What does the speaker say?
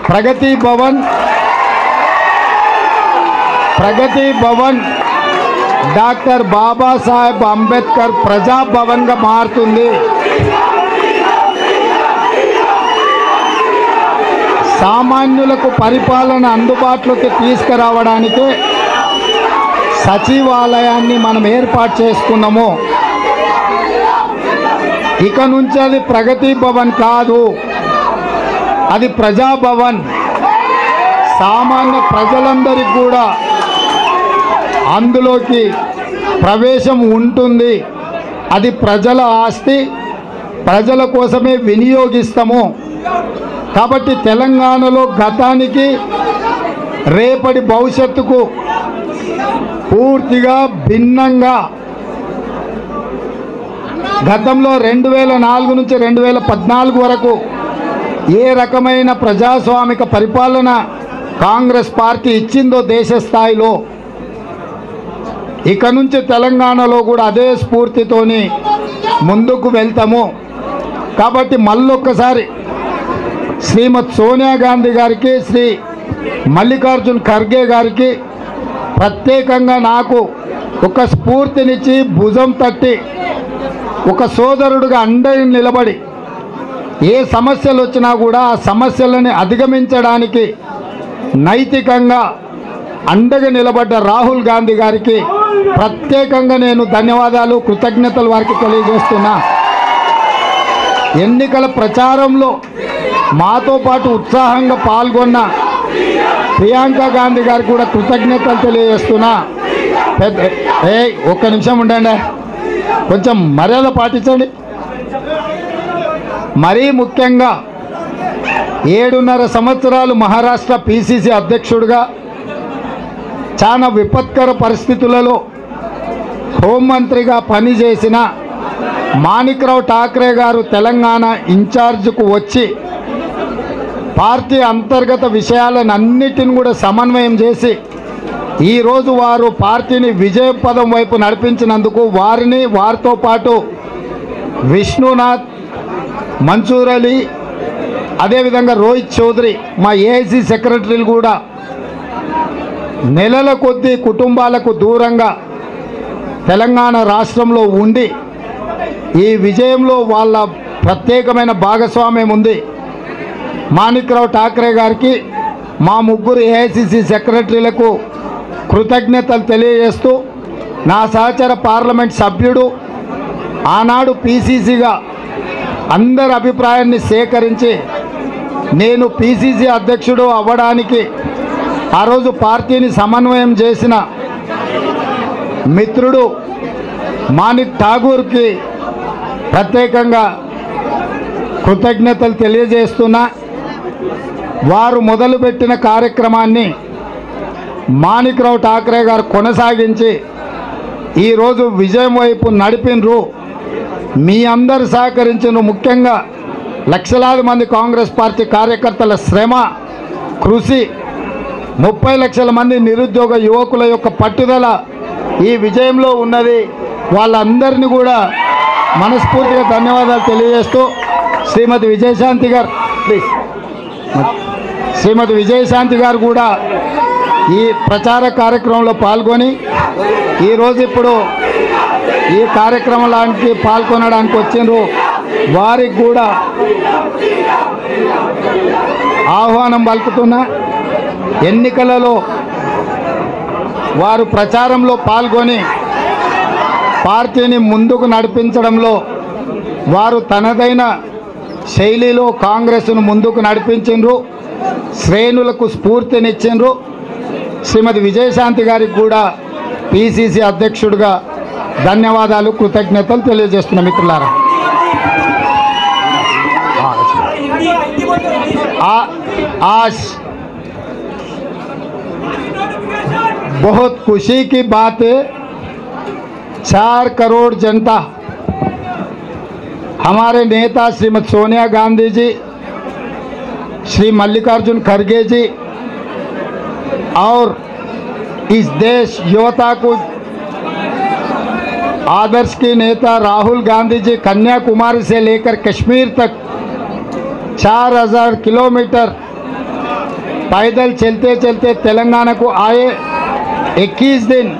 ప్రగతి Bhavan doctor Babasaheb Ambedkar ప్రజాభవన్గా మారుతుంది. సామాన్యులకు పరిపాలన అందుబాటులోకి తీసుకురావడానికి సచివాలయాన్ని మనం ఏర్పాటు చేసుకున్నాము. ఇక నుంచి అది ప్రగతి భవన్ కాదు, అది ప్రజాభవన్. సామాన్య ప్రజలందరికీ కూడా అందులోకి ప్రవేశం ఉంటుంది. అది ప్రజల ఆస్తి, ప్రజల కోసమే వినియోగిస్తాము. కాబట్టి తెలంగాణలో గతానికి రేపటి భవిష్యత్తుకు పూర్తిగా భిన్నంగా గతంలో 2004 నుంచి 2014 వరకు ఏ రకమైన ప్రజాస్వామిక పరిపాలన కాంగ్రెస్ పార్టీ ఇచ్చిందో దేశ స్థాయిలో, ఇక నుంచి తెలంగాణలో కూడా అదే స్ఫూర్తితోని ముందుకు వెళ్తాము. కాబట్టి మళ్ళొక్కసారి శ్రీమతి సోనియా గాంధీ గారికి, శ్రీ మల్లికార్జున్ ఖర్గే గారికి ప్రత్యేకంగా నాకు ఒక స్ఫూర్తినిచ్చి భుజం తట్టి ఒక సోదరుడుగా అండగా నిలబడి ఏ సమస్యలు వచ్చినా కూడా ఆ సమస్యలని అధిగమించడానికి నైతికంగా అండగా నిలబడ్డ రాహుల్ గాంధీ గారికి ప్రత్యేకంగా నేను ధన్యవాదాలు, కృతజ్ఞతలు వారికి తెలియజేస్తున్నా. ఎన్నికల ప్రచారంలో మాతో పాటు ఉత్సాహంగా పాల్గొన్న ప్రియాంక గాంధీ గారికి కూడా కృతజ్ఞతలు తెలియజేస్తున్నా. ఒక్క నిమిషం ఉండండి, కొంచెం మర్యాద పాటించండి. మరీ ముఖ్యంగా 7.5 సంవత్సరాలు మహారాష్ట్ర పిసిసి అధ్యక్షుడిగా చాలా విపత్కర పరిస్థితులలో హోంమంత్రిగా పనిచేసిన మాణిక్రావు ఠాక్రే గారు తెలంగాణ ఇన్ఛార్జ్కు వచ్చి పార్టీ అంతర్గత విషయాలన్నిటిని కూడా సమన్వయం చేసి ఈరోజు వారు పార్టీని విజయపదం వైపు నడిపించినందుకు వారిని, వారితో పాటు విష్ణునాథ్, మన్సూర్ అలీ, అదేవిధంగా రోహిత్ చౌదరి మా ఏఐసి సెక్రటరీలు కూడా నెలల కొద్దీ కుటుంబాలకు దూరంగా తెలంగాణ రాష్ట్రంలో ఉండి ఈ విజయంలో వాళ్ళ ప్రత్యేకమైన భాగస్వామ్యం ఉంది. మాణిక్రావు ఠాక్రే గారికి, మా ముగ్గురు ఏఐసిసి సెక్రటరీలకు కృతజ్ఞతలు తెలియజేస్తూ, నా సహచర పార్లమెంట్ సభ్యుడు ఆనాడు పిసిసిగా అందరి అభిప్రాయాన్ని సేకరించి నేను పిసిసి అధ్యక్షుడు అవ్వడానికి ఆ రోజు పార్టీని సమన్వయం చేసిన మిత్రుడు మాణిక్ ఠాగూర్కి ప్రత్యేకంగా కృతజ్ఞతలు తెలియజేస్తున్నా. వారు మొదలుపెట్టిన కార్యక్రమాన్ని మాణిక్రావు ఠాక్రే గారు కొనసాగించి ఈరోజు విజయం వైపు నడిపినరు. మీ అందరు సహకరించిన, ముఖ్యంగా లక్షలాది మంది కాంగ్రెస్ పార్టీ కార్యకర్తల శ్రమ, కృషి, 30 లక్షల మంది నిరుద్యోగ యువకుల యొక్క పట్టుదల ఈ విజయంలో ఉన్నది. వాళ్ళందరినీ కూడా మనస్ఫూర్తిగా ధన్యవాదాలు తెలియజేస్తూ శ్రీమతి విజయశాంతి గారు, ప్లీజ్, శ్రీమతి విజయశాంతి గారు కూడా ఈ ప్రచార కార్యక్రమంలో పాల్గొని ఈరోజు ఇప్పుడు ఈ కార్యక్రమానికి పాల్గొనడానికి వచ్చిండ్రు. వారికి కూడా ఆహ్వానం పలుకుతున్నా. ఎన్నికలలో వారు ప్రచారంలో పాల్గొని పార్టీని ముందుకు నడిపించడంలో వారు తనదైన శైలిలో కాంగ్రెస్ను ముందుకు నడిపించిండ్రు, శ్రేణులకు స్ఫూర్తినిచ్చిండ్రు. శ్రీమతి విజయశాంతి గారికి కూడా పిసిసి అధ్యక్షుడిగా ధన్యవాదాలు, కృతజ్ఞతలు తెలియజేస్తున్న మిత్రులారా. आज बहुत खुशी की बात है, 4 करोड़ जनता, हमारे नेता श्रीमती सोनिया गांधी जी, श्री मल्लिकार्जुन खड़गे जी और इस देश युवता को आदर्श की नेता राहुल गांधी जी कन्याकुमारी से लेकर कश्मीर तक 4000 किलोमीटर पैदल चलते चलते तेलंगाना को आए। 21 दिन